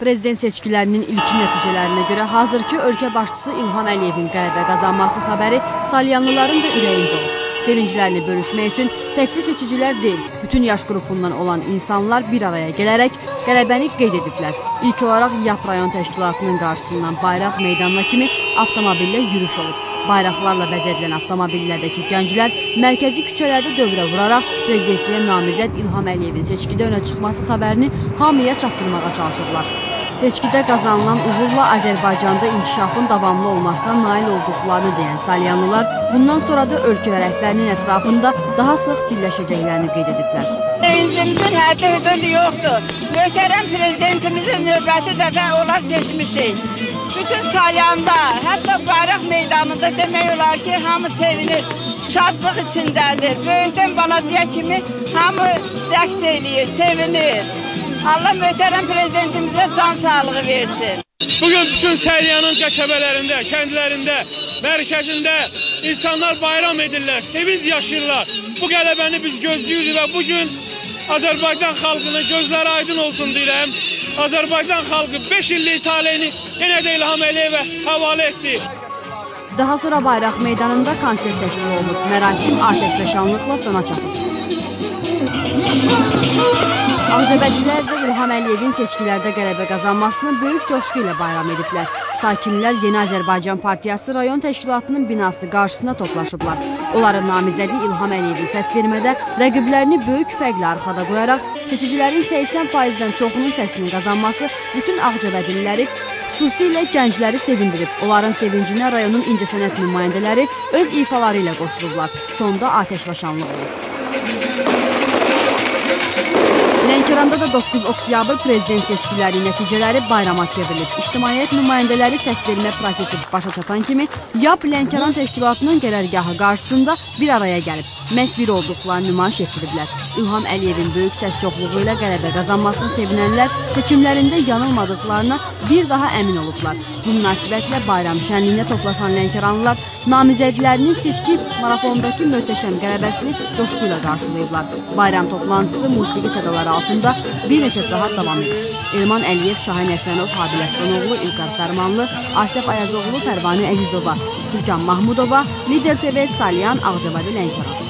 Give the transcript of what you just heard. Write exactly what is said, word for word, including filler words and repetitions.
Prezident seçkilərinin ilkin nəticələrinə görə hazırki ölkə başçısı İlham Əliyevin qələbə qazanması xəbəri salyanlıların da ürəyincə olub. Sevinclərini bölüşmək üçün təkcə seçicilər deyil, bütün yaş qrupundan olan insanlar bir araya gələrək qələbəni qeyd ediblər. İlk olaraq Yap rayon təşkilatının qarşısından Bayraq meydanına kimi avtomobillə yürüş olub. Bayraqlarla bəzədilən avtomobillərdəki gənclər mərkəzi küçələrdə dövrə vuraraq prezidentliyə namizəd İlham Əliyevin seçkidə önə çıxması xəbərini hamıya çatdırmağa çalışıblar. Seçkidə qazanılan uğurla Azərbaycanda inkişafın davamlı olmasına nail olduqlarını deyən salyanlılar bundan sonra da ölkə rəhbərinin ətrafında daha sıx birləşəcəklərini qeyd ediblər. Sevincimizin həddi hüdudu yoxdur. Möhtərəm prezidentimizin növbəti dəfə ola seçmişik. Bütün salyanda, hətta Bayraq meydanında demək olar ki, hamı sevinir, şadlıq içindədir. Böyükdən balacıya kimi hamı rəqs eləyir, sevinir. Allah möhtərəm prezidentimizə can sağlığı versin. Bugün bütün Səryanın qəsəbələrində, kəndlərində, mərkəzində insanlar bayram edirlər, sevinç yaşayırlar. Bu qələbəni biz gözləyirik və bugün Azərbaycan xalqının gözləri aydın olsun deyirəm. Azərbaycan xalqı beş illik taleyini yenə də İlham Əliyevə havalə etdi. Daha sonra Bayraq meydanında konsert təşkil olunub. Mərasim atəşfəşanlıqla sona çatıb. Ağcabədilər də İlham Əliyevin seçkilərdə qələbə qazanmasını böyük coşqu ilə bayram ediblər. Sakinlər Yeni Azərbaycan Partiyası rayon təşkilatının binası qarşısında toplaşıblar. Onların namizədi İlham Əliyevin səsvermədə rəqiblərini böyük fərqlə arxada qoyaraq seçicilərin səksən faizdən çoxunun səsinin qazanması bütün Ağcabədililəri, xüsusilə gəncləri sevindirib. Onların sevincinə rayonun incəsənət nümayəndələri öz ifaları ilə qoşulublar. Sonda atəşfəşanlıq olub. Lənkəranda da doqquz oktyabr prezident seçkiləri nəticələri bayrama çevrilib. İctimaiyyət nümayəndələri səsvermə prosesi başa çatan kimi Yap Lənkəran təşkilatının qərargahı qarşısında bir araya gəlib. Məhz bir olduqlarını nümayiş etdiriblər. İlham Əliyevin böyük səs çoxluğu ilə qələbə qazanmasını sevinənlər seçimlərində yanılmadıqlarına bir daha əmin olublar. Bu münasibətlə bayram şənliyində toplaşan Lənkəranlılar namizədlərinin seçki marafonundakı möhtəşəm qələbəsini coşqu ilə qarşılayıblar. Bayram toplantısı musiqi sədaları altında bir neçə saat davam edir. Elman Əliyev, Şahin Həsənov, Habil Əslanoğlu, İlqar Fərmanlı, Asif Ayazoğlu, Pərvanə Əzizova, Türkan Mahmudova, Lider T V, Salyan, Ağcabədi, Lənkəran.